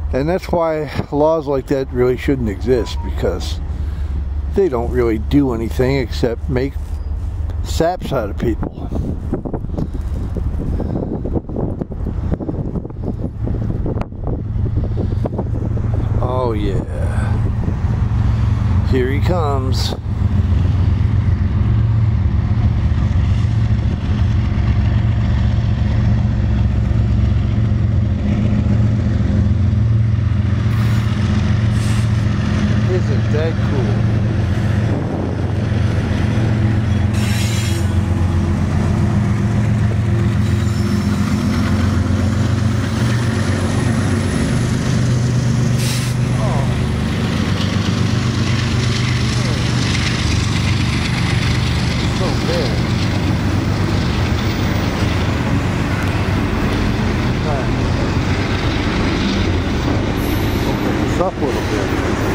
And that's why laws like that really shouldn't exist, because they don't really do anything except make saps out of people. Oh yeah, here he comes. Isn't that cool? Up a little bit.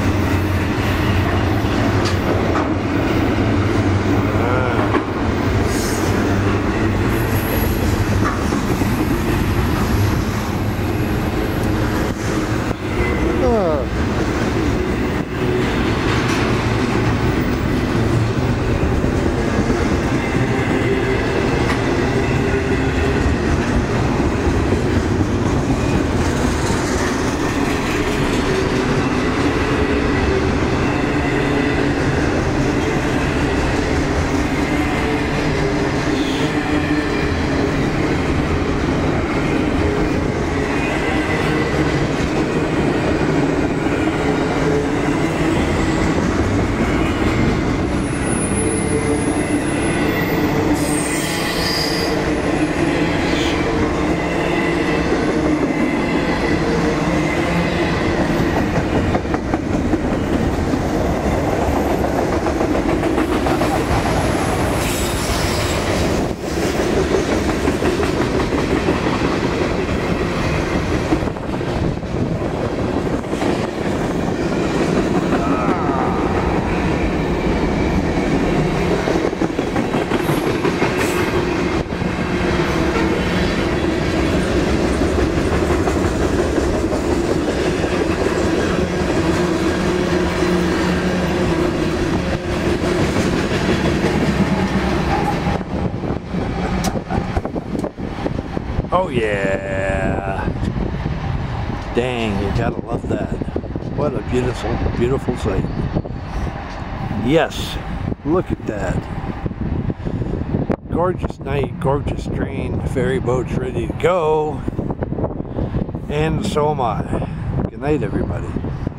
Oh yeah, dang, you gotta love that. What a beautiful, beautiful sight. Yes, look at that. Gorgeous night, gorgeous train, ferry boat's ready to go, and so am I. Good night, everybody.